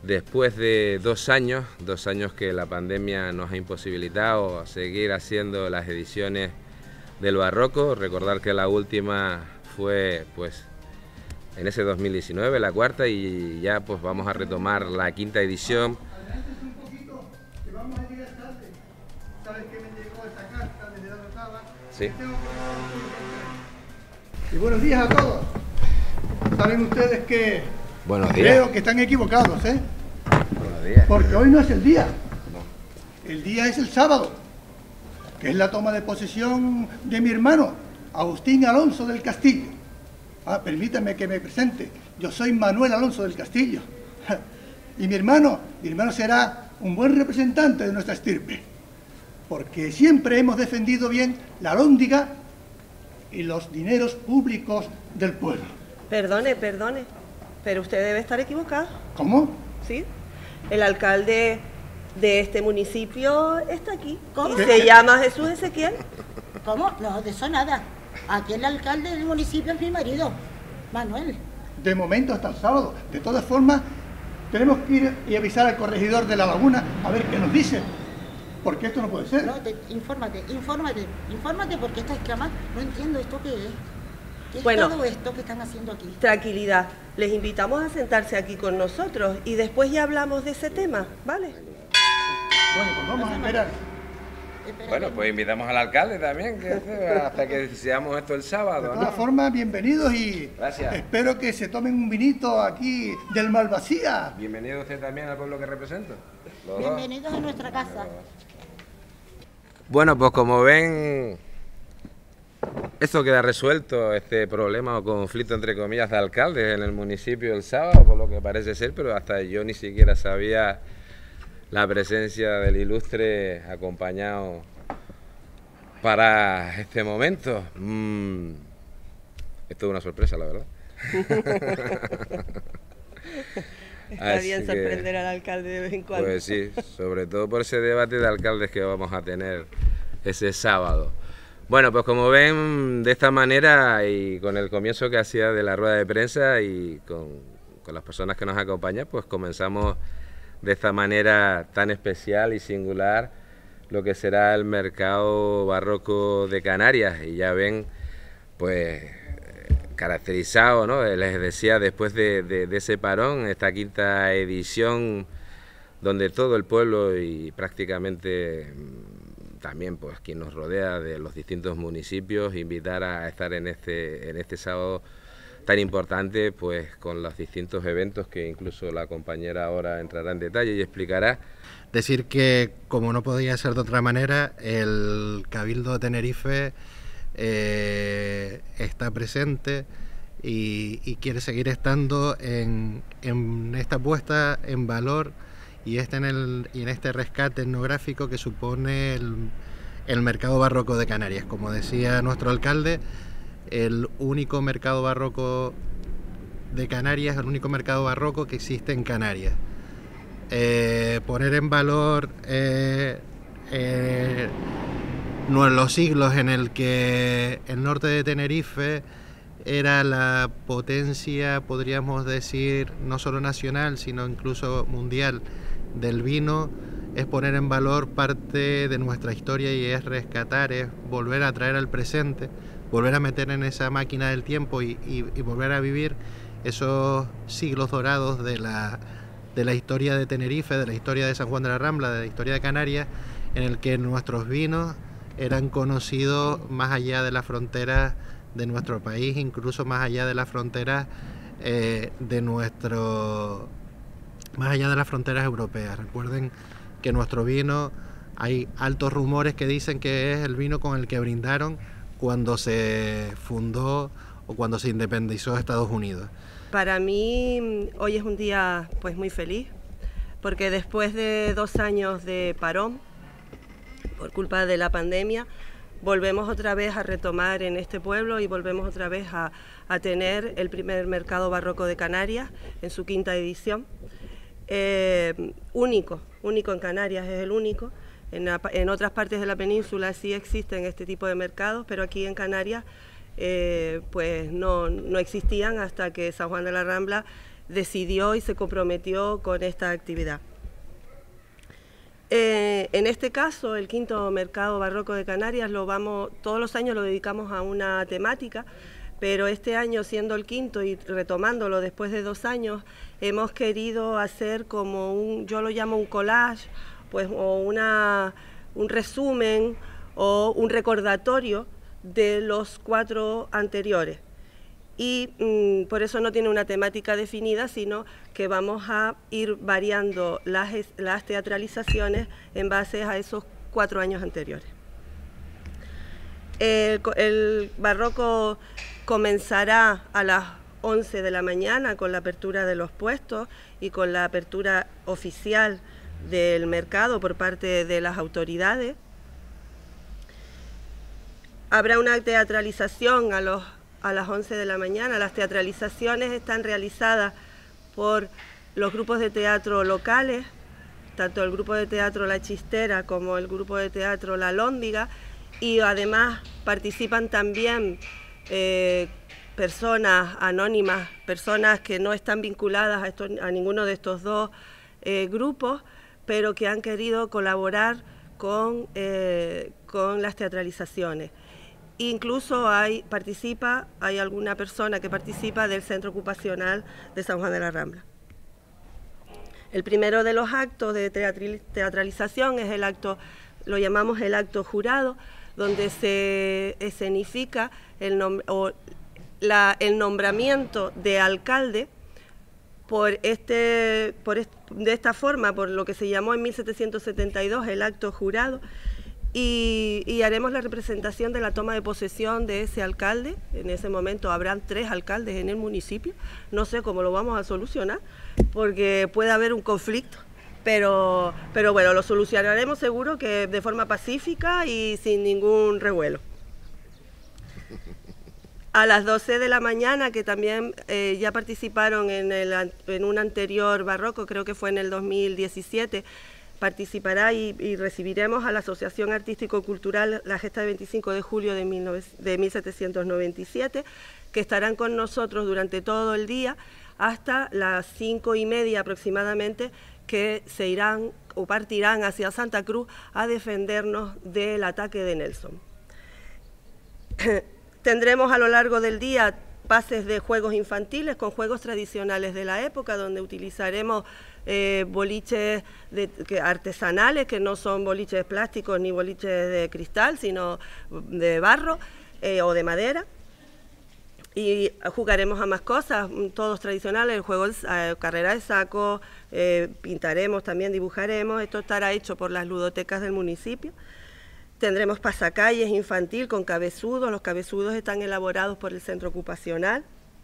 después de 2 años que la pandemia nos ha imposibilitado seguir haciendo las ediciones del barroco. Recordar que la última fue pues en ese 2019, la cuarta, y ya pues vamos a retomar la 5ª edición. ¿Sabes qué me llegó esta carta desde la notada? Sí. Y buenos días a todos. Saben ustedes que Buenos días. creo que están equivocados, ¿eh? Buenos días. Porque hoy no es el día. El día es el sábado, que es la toma de posesión de mi hermano, Agustín Alonso del Castillo. Permítanme que me presente. Yo soy Manuel Alonso del Castillo. Y mi hermano será un buen representante de nuestra estirpe, porque siempre hemos defendido bien la alhóndiga y los dineros públicos del pueblo. Perdone, pero usted debe estar equivocado. ¿Cómo? ¿Sí? El alcalde de este municipio está aquí. ¿Cómo? Y se llama Jesús Ezequiel. ¿Cómo? No, de eso nada. Aquí el alcalde del municipio es mi marido, Manuel. De momento hasta el sábado. De todas formas, tenemos que ir y avisar al corregidor de la laguna a ver qué nos dice. Porque esto no puede ser. No, infórmate, porque esta escama, no entiendo esto qué es. ¿Qué es todo esto que están haciendo aquí? Tranquilidad, les invitamos a sentarse aquí con nosotros y después ya hablamos de ese tema, ¿vale? Bueno, pues vamos a esperar. Bueno, pues invitamos al alcalde también, hasta que decidamos esto el sábado, De ¿no? todas formas, bienvenidos y Gracias. Espero que se tomen un vinito aquí del Malvasía. Bienvenido usted también al pueblo que represento. Los dos. Bienvenidos a nuestra casa. Bueno, pues como ven, esto queda resuelto, este problema o conflicto entre comillas de alcaldes en el municipio el sábado, por lo que parece ser, pero hasta yo ni siquiera sabía la presencia del ilustre acompañado para este momento. Esto es una sorpresa, la verdad. Está bien sorprender al alcalde de vez en cuando. Pues sí, sobre todo por ese debate de alcaldes que vamos a tener ese sábado. Bueno, pues como ven, de esta manera y con el comienzo que hacía de la rueda de prensa y con las personas que nos acompañan, pues comenzamos de esta manera tan especial y singular lo que será el mercado barroco de Canarias. Y ya ven, pues caracterizado, ¿no? Les decía, después de ese parón, esta 5ª edición, donde todo el pueblo y prácticamente también pues quien nos rodea de los distintos municipios, invitar a estar en este sábado tan importante, pues con los distintos eventos que incluso la compañera ahora entrará en detalle y explicará. Decir que, como no podía ser de otra manera, el Cabildo de Tenerife está presente y quiere seguir estando en esta puesta en valor y en este rescate etnográfico que supone el mercado barroco de Canarias. Como decía nuestro alcalde, el único mercado barroco de Canarias, el único mercado barroco que existe en Canarias. Poner en valor los siglos en el que el norte de Tenerife era la potencia, podríamos decir, no solo nacional, sino incluso mundial del vino, es poner en valor parte de nuestra historia y es rescatar, es volver a traer al presente, volver a meter en esa máquina del tiempo y volver a vivir esos siglos dorados de la historia de Tenerife, de la historia de San Juan de la Rambla, de la historia de Canarias, en el que nuestros vinos eran conocidos más allá de las fronteras de nuestro país, incluso más allá de las fronteras más allá de las fronteras europeas. Recuerden que nuestro vino, hay altos rumores que dicen que es el vino con el que brindaron cuando se fundó o cuando se independizó Estados Unidos. Para mí hoy es un día pues muy feliz, porque después de 2 años de parón por culpa de la pandemia, volvemos otra vez a retomar en este pueblo y volvemos otra vez a tener el primer mercado barroco de Canarias en su 5ª edición. Único en Canarias, es el único. En otras partes de la península sí existen este tipo de mercados, pero aquí en Canarias pues no existían hasta que San Juan de la Rambla decidió y se comprometió con esta actividad. En este caso, el quinto Mercado Barroco de Canarias todos los años lo dedicamos a una temática, pero este año, siendo el quinto y retomándolo después de 2 años, hemos querido hacer como yo lo llamo un collage, pues, o un resumen o un recordatorio de los 4 anteriores. Y por eso no tiene una temática definida, sino que vamos a ir variando las teatralizaciones en base a esos 4 años anteriores. El barroco comenzará a las 11 de la mañana con la apertura de los puestos y con la apertura oficial del mercado por parte de las autoridades. Habrá una teatralización a las 11 de la mañana. Las teatralizaciones están realizadas por los grupos de teatro locales, tanto el grupo de teatro La Chistera como el grupo de teatro La Lóndiga, y además participan también personas anónimas, personas que no están vinculadas a ninguno de estos 2 grupos, pero que han querido colaborar con las teatralizaciones. Incluso hay alguna persona que participa del Centro Ocupacional de San Juan de la Rambla. El primero de los actos de teatralización es el acto, lo llamamos el acto jurado, donde se escenifica el nombramiento de alcalde de esta forma, por lo que se llamó en 1772 el acto jurado, y haremos la representación de la toma de posesión de ese alcalde. En ese momento habrán 3 alcaldes en el municipio. No sé cómo lo vamos a solucionar, porque puede haber un conflicto, pero bueno, lo solucionaremos seguro que de forma pacífica y sin ningún revuelo. A las 12 de la mañana, que también ya participaron en un anterior barroco, creo que fue en el 2017, participará y recibiremos a la Asociación Artístico-Cultural La Gesta de 25 de julio de 1797, que estarán con nosotros durante todo el día hasta las 5:30 aproximadamente, que se irán o partirán hacia Santa Cruz a defendernos del ataque de Nelson. Tendremos a lo largo del día pases de juegos infantiles con juegos tradicionales de la época, donde utilizaremos boliches artesanales, que no son boliches plásticos ni boliches de cristal, sino de barro o de madera. Y jugaremos a más cosas, todos tradicionales, el juego carrera de saco, pintaremos también, dibujaremos. Esto estará hecho por las ludotecas del municipio. Tendremos pasacalles infantil con cabezudos. Los cabezudos están elaborados por el centro ocupacional.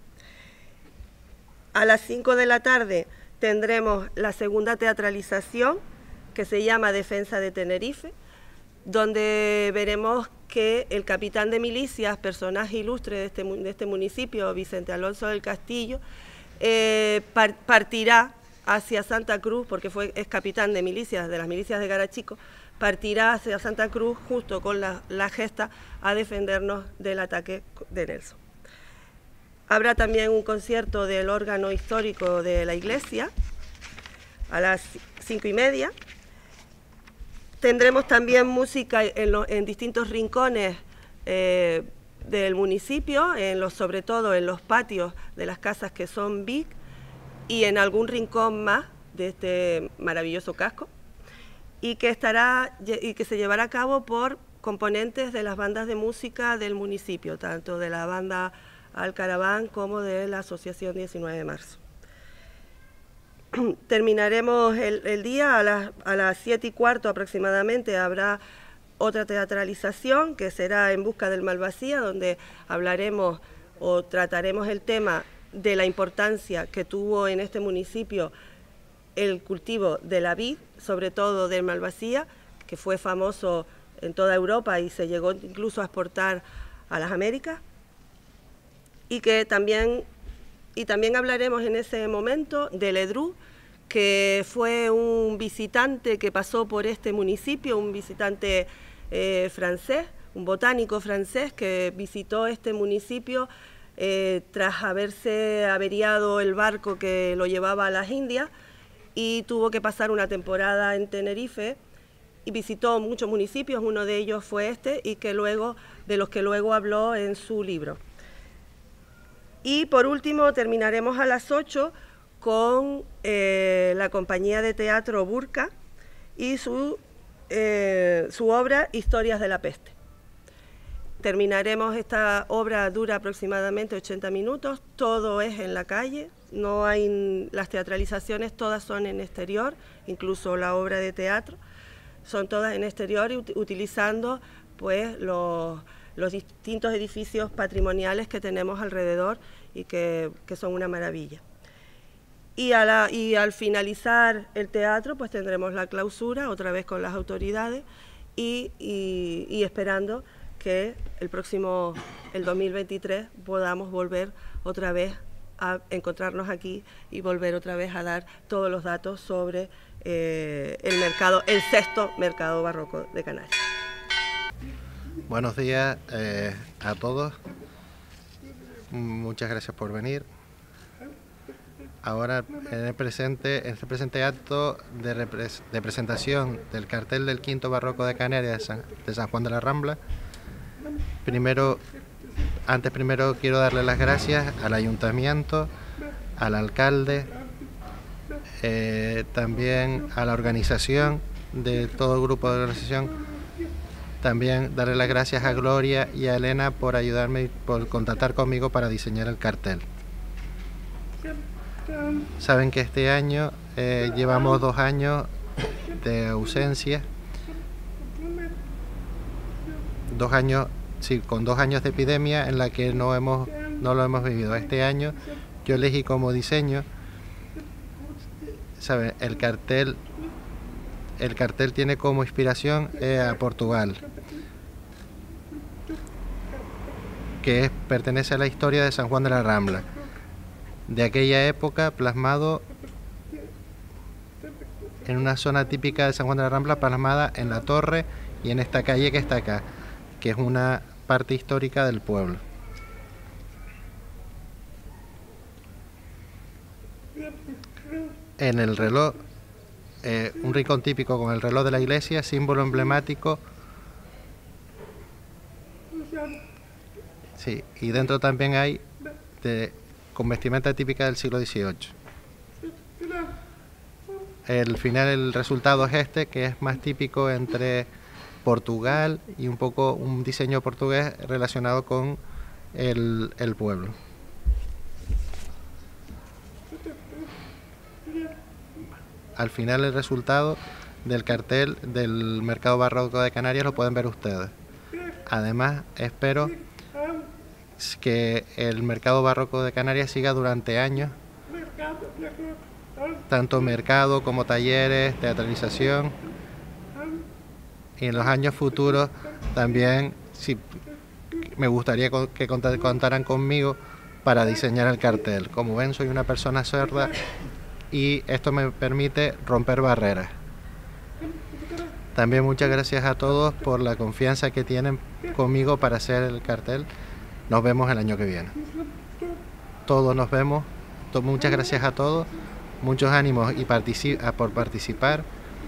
A las 5 de la tarde tendremos la segunda teatralización, que se llama Defensa de Tenerife, donde veremos que el capitán de milicias, personaje ilustre de este municipio, Vicente Alonso del Castillo, partirá hacia Santa Cruz, porque es capitán de milicias, de las milicias de Garachico, partirá hacia Santa Cruz justo con la gesta a defendernos del ataque de Nelson. Habrá también un concierto del órgano histórico de la iglesia a las 5:30. Tendremos también música en distintos rincones del municipio, sobre todo en los patios de las casas que son big, y en algún rincón más de este maravilloso casco, y que se llevará a cabo por componentes de las bandas de música del municipio, tanto de la banda Alcaraván como de la Asociación 19 de Marzo. Terminaremos el día a las 7:15 aproximadamente. Habrá otra teatralización que será En busca del Malvasía, donde hablaremos o trataremos el tema de la importancia que tuvo en este municipio el cultivo de la vid, sobre todo del Malvasía, que fue famoso en toda Europa y se llegó incluso a exportar a las Américas. Y también hablaremos en ese momento de Ledru, que fue un visitante que pasó por este municipio, un visitante francés, un botánico francés que visitó este municipio tras haberse averiado el barco que lo llevaba a las Indias, y tuvo que pasar una temporada en Tenerife y visitó muchos municipios, uno de ellos fue este, y de los que luego habló en su libro. Y por último terminaremos a las 8 con la compañía de teatro Burka y su obra Historias de la peste. Terminaremos, esta obra dura aproximadamente 80 minutos, todo es en la calle, no hay, las teatralizaciones todas son en exterior, incluso la obra de teatro, son todas en exterior y utilizando pues los distintos edificios patrimoniales que tenemos alrededor y que son una maravilla. Y al finalizar el teatro pues tendremos la clausura, otra vez con las autoridades y esperando que el 2023 podamos volver otra vez a encontrarnos aquí y volver otra vez a dar todos los datos sobre el sexto mercado barroco de Canarias. Buenos días a todos. Muchas gracias por venir. Ahora, en este presente acto de presentación del cartel del quinto barroco de Canarias de San Juan de la Rambla, primero quiero darle las gracias al ayuntamiento, al alcalde, también a la organización, de todo el grupo de organización. También darle las gracias a Gloria y a Elena por ayudarme y por contactar conmigo para diseñar el cartel. Saben que este año llevamos 2 años de ausencia, 2 años, sí, con 2 años de epidemia en la que no lo hemos vivido. Este año yo elegí como diseño, ¿saben? El cartel tiene como inspiración a Portugal, que pertenece a la historia de San Juan de la Rambla, de aquella época, plasmado en una zona típica de San Juan de la Rambla, plasmada en la torre y en esta calle que está acá, que es una parte histórica del pueblo. En el reloj, un rincón típico con el reloj de la iglesia, símbolo emblemático. Sí, y dentro también hay con vestimenta típica del siglo XVIII. El resultado es este, que es más típico entre Portugal y un poco un diseño portugués relacionado con el pueblo. Al final el resultado del cartel del Mercado Barroco de Canarias lo pueden ver ustedes. Además, espero que el Mercado Barroco de Canarias siga durante años, tanto mercado como talleres, teatralización, y en los años futuros también me gustaría que contaran conmigo para diseñar el cartel. Como ven, soy una persona sorda y esto me permite romper barreras. También muchas gracias a todos por la confianza que tienen conmigo para hacer el cartel. Nos vemos el año que viene. Todos nos vemos. Muchas gracias a todos. Muchos ánimos y por participar.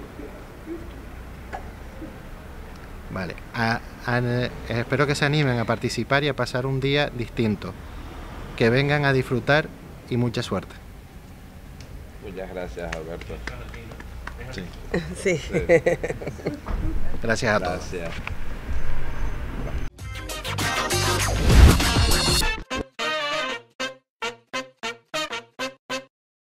Vale. Espero que se animen a participar y a pasar un día distinto. Que vengan a disfrutar y mucha suerte. Muchas gracias, Alberto. Sí. Gracias a todos. Gracias.